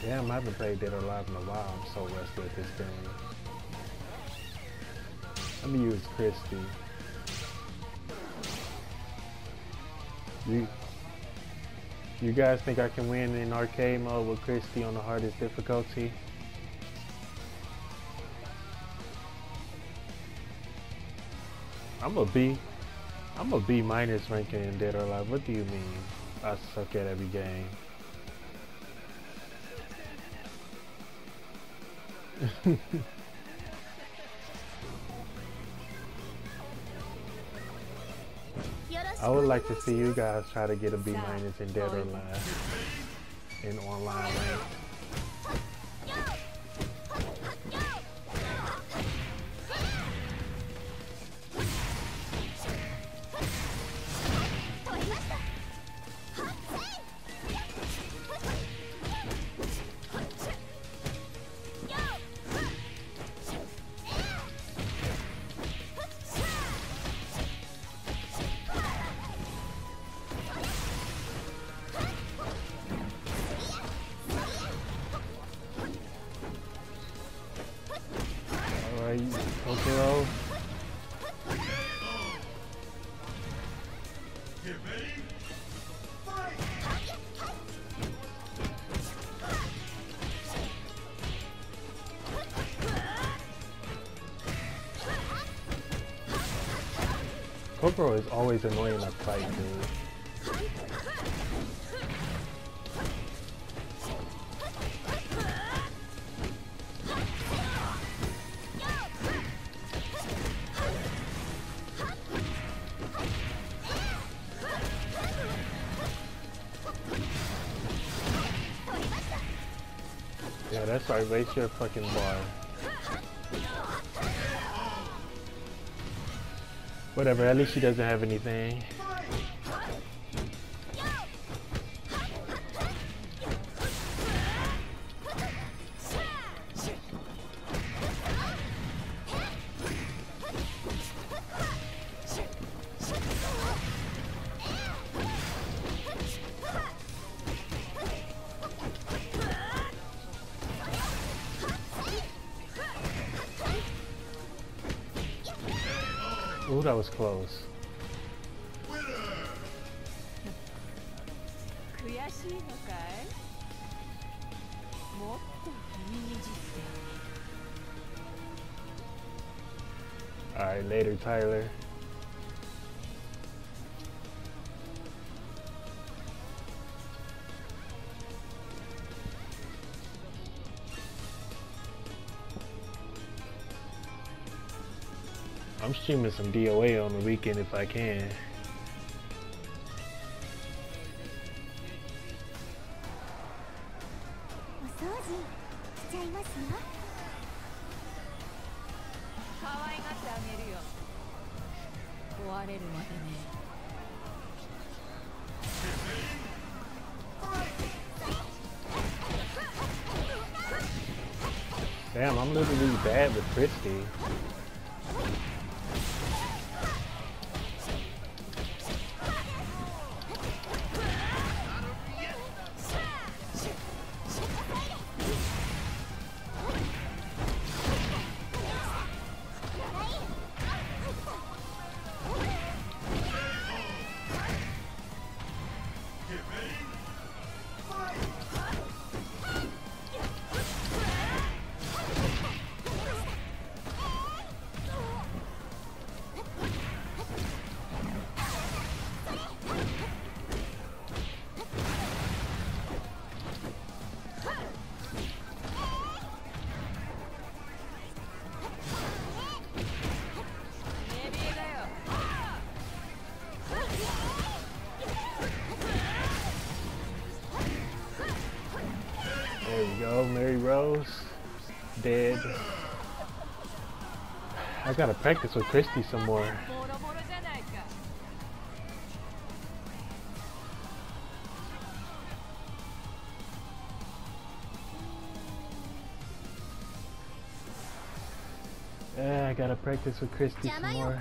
Damn, I haven't played Dead or Alive in a while. I'm so rusty at this game. Let me use Christy. You guys think I can win in arcade mode with Christy on the hardest difficulty? I'm a B minus ranking in Dead or Alive. What do you mean? I suck at every game. I would like to see you guys try to get a B minus in Dead or Alive in online rank. Kokoro. Get ready. Fight. Kokoro is always annoying to fight, dude. Yeah, that's right, waste your fucking bar. Whatever, at least she doesn't have anything. Ooh, that was close. Alright, later, Tyler. I'm streaming some DOA on the weekend if I can. Damn, I'm literally bad with Christy. There we go, Mary Rose, dead. I gotta practice with Christy some more. Yeah, I gotta practice with Christy some more.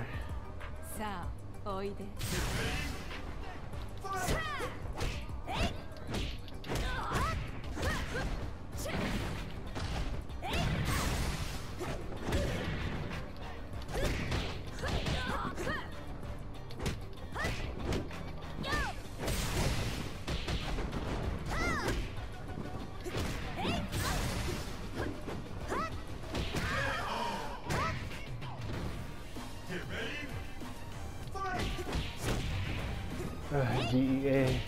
GEA.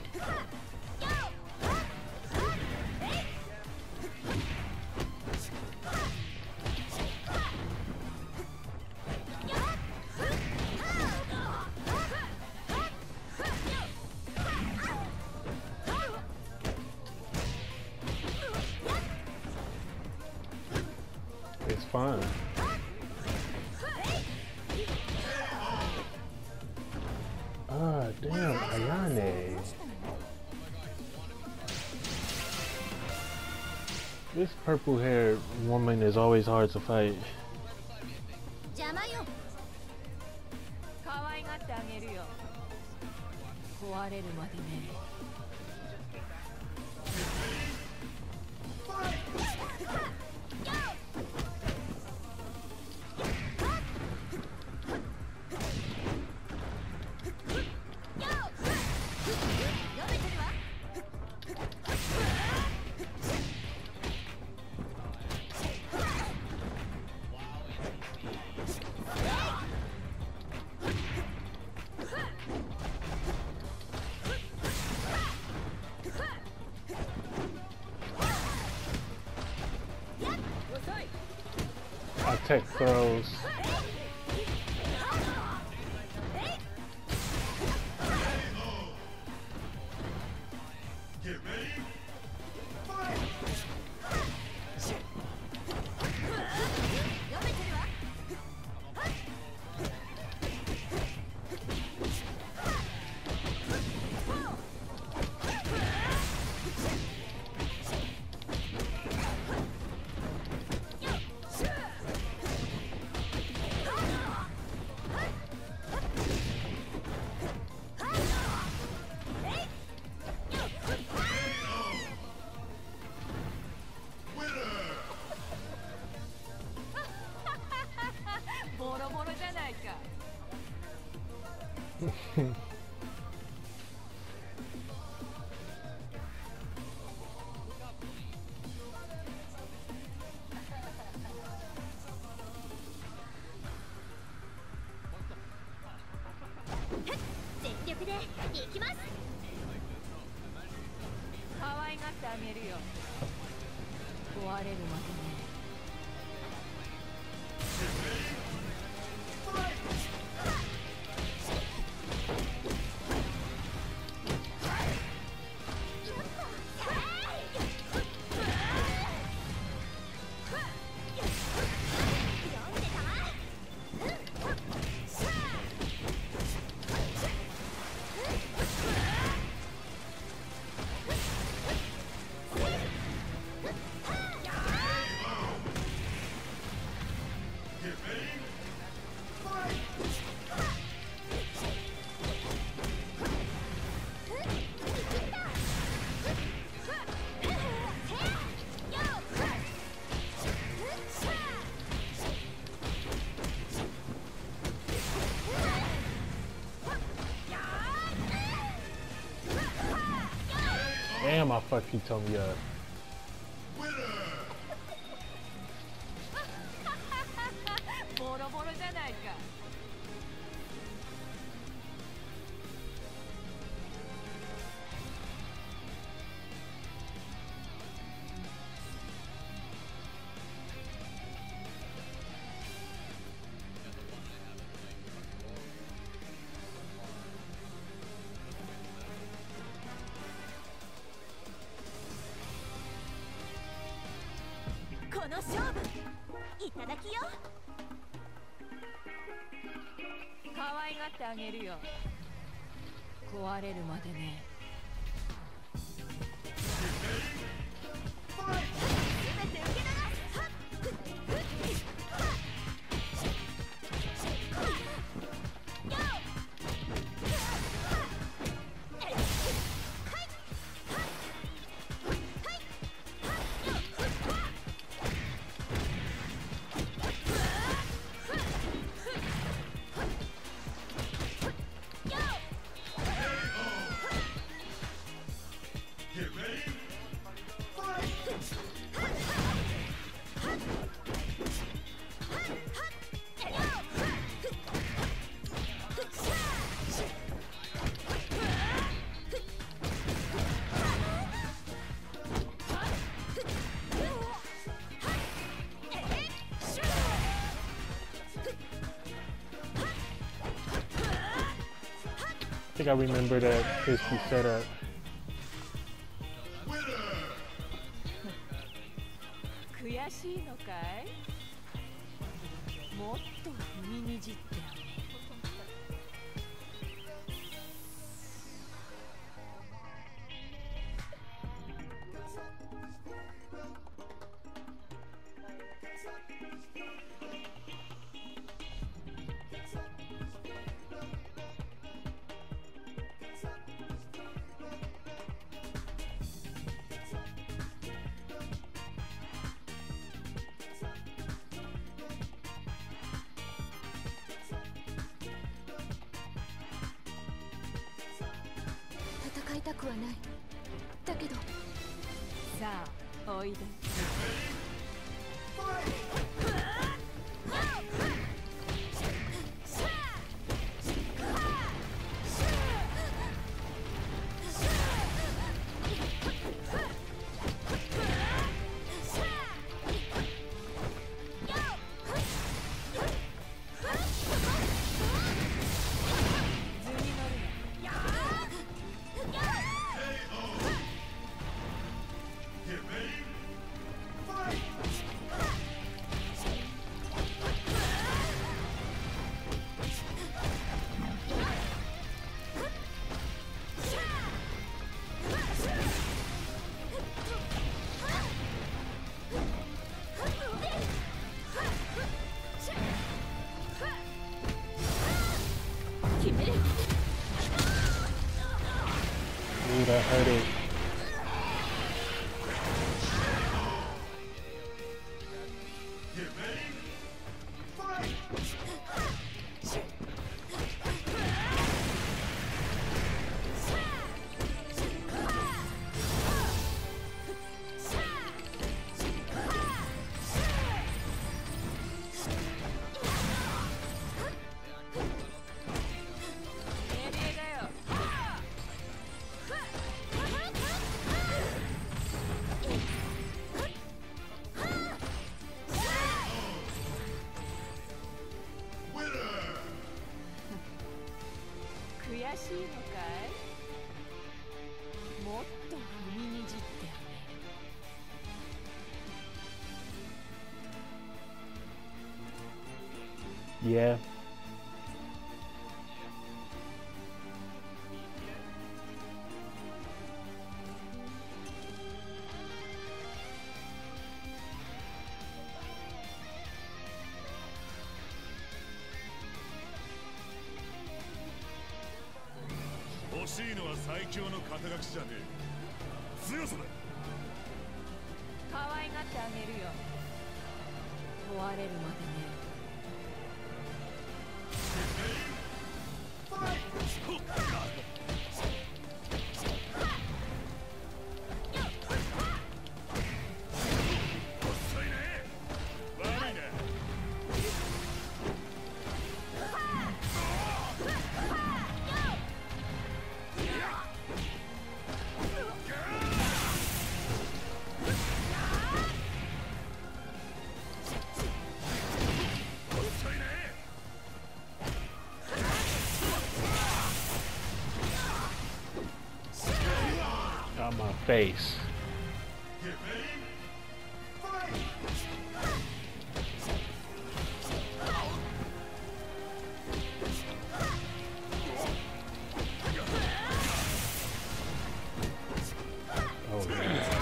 It's fun. Ah, damn, Ayane. This purple-haired woman is always hard to fight. 邪魔よ。 可愛がってあげるよ。壊れるまでね。 I tech throws. Get ready. Fight! ボロボロじゃないか。 全力で行きます。 可愛がってあげるよ。壊れるまでね。 Damn, I fucked you, told me up. Winner! ボロボロじゃないか。 この勝負いただきよ。 可愛がってあげるよ。壊れるまでね。 全て受け流す。はっ think I remember that history setup. Winner! 悔しいのかい？もっと踏みにじってあげる。 戦いたくはない。だけどさあおいで。 Get ready! Fight! Ooh, that hurt it. Get ready! Fight! Winner! 悔しいのかい？もっと踏みにじってあげる。 Yeah. 欲しいのは最強の肩書きじゃねえ。強さだ。 可愛がってあげるよ。壊れるまでね。 遅いね。悪いね。遅いね。 Got my face. Get ready! Fight! Oh yeah.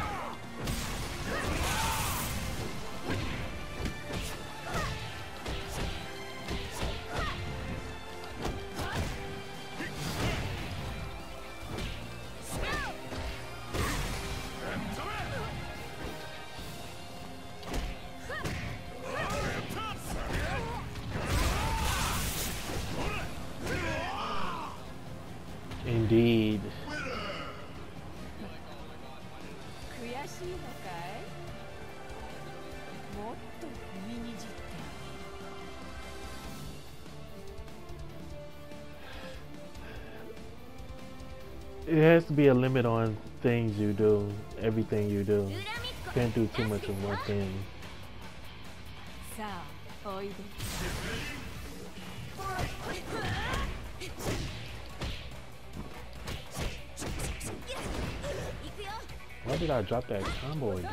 Indeed. 悔しいのかい？もっと踏みにじってあ It has to be a limit on things you do, everything you do. Can't do too much of one thing. さあおいで。 Why did I drop that combo again?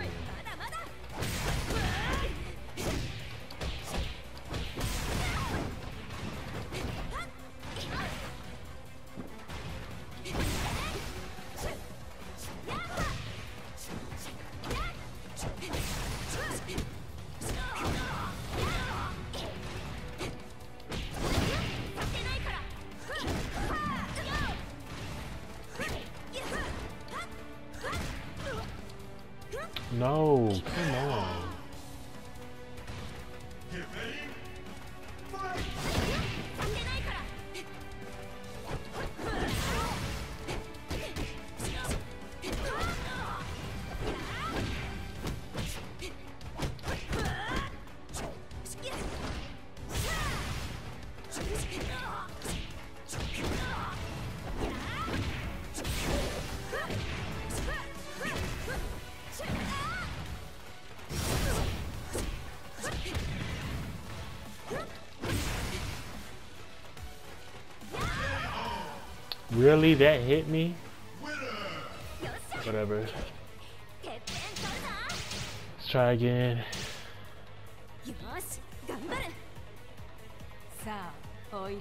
No, come on. Really? That hit me? Whatever. Let's try again. よし頑張る。 さあおいで。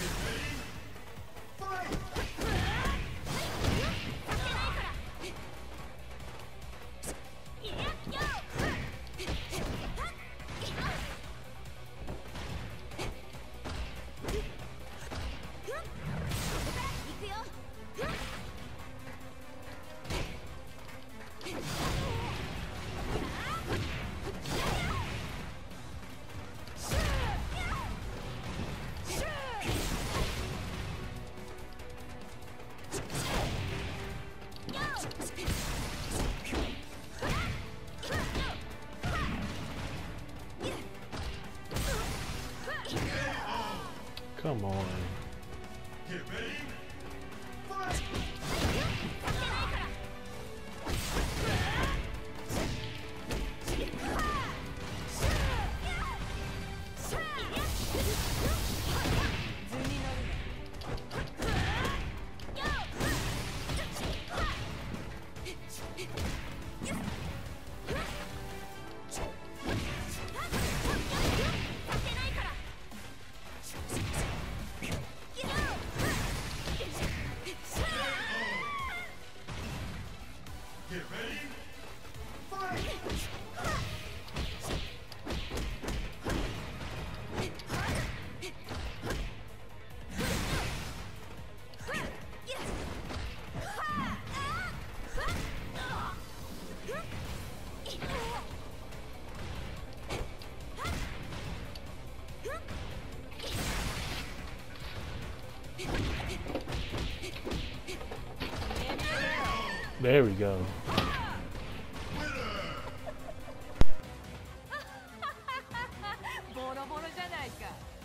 Come on. Get ready. There we go. ボロボロじゃないか。